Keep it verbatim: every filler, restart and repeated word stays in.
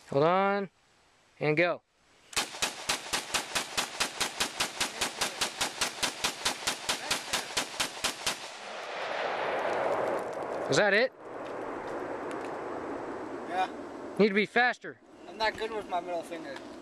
Hold on. And go. Was that it? Yeah. Need to be faster. I'm not good with my middle finger.